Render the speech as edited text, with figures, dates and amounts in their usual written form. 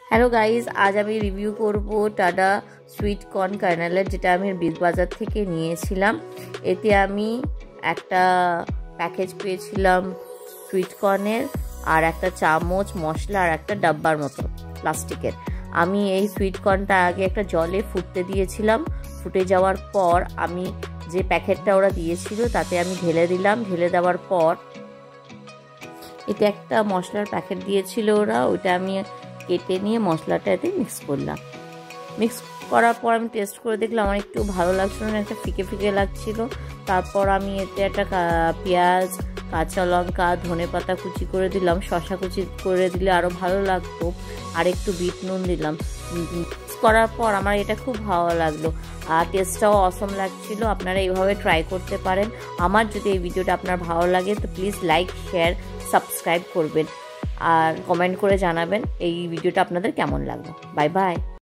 Hello guys, আজ আমি review করব টাটা সুইট কর্ন কার্নেলের, যেটা আমি বিগ বাজার থেকে নিয়েছিলাম। এতে আমি একটা প্যাকেজ পেয়েছিলাম সুইট কর্নের, আর একটা চামচ মশলা, আর একটা ডাব্বার মতো প্লাস্টিকের। আমি এই সুইট কর্নটা আগে একটা জলে ফুটতে দিয়েছিলাম। ফুটে যাওয়ার পর আমি যে প্যাকেটটা ওরা দিয়েছিল তাতে আমি ঢেলে দিলাম। ঢেলে দেওয়ার পর এতে একটা মশলার প্যাকেট দিয়েছিল ওরা, ওইটা আমি কেটে নিয়ে মশলাটা এতে মিক্স করলাম। মিক্স করার পর আমি টেস্ট করে দেখলাম আমার একটু ভালো লাগছিল না, একটা ফিকে ফিকে লাগছিল। তারপর আমি এতে একটা পেঁয়াজ, কাঁচা লঙ্কা, ধনেপাতা কুচি করে দিলাম, শসা কুচি করে দিলে আরও ভালো লাগতো, আর একটু বিট নুন দিলাম। মিক্স করার পর আমার এটা খুব ভালো লাগলো, আর টেস্টটাও অসম লাগছিল। আপনারা এইভাবে ট্রাই করতে পারেন। আমার যদি এই ভিডিওটা আপনার ভালো লাগে তো প্লিজ লাইক, শেয়ার, সাবস্ক্রাইব করবেন, আর কমেন্ট করে জানাবেন এই ভিডিওটা আপনাদের কেমন লাগলো। Bye by.